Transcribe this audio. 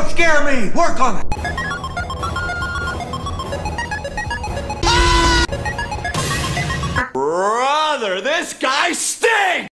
Don't scare me! Work on it! Brother, this guy stinks!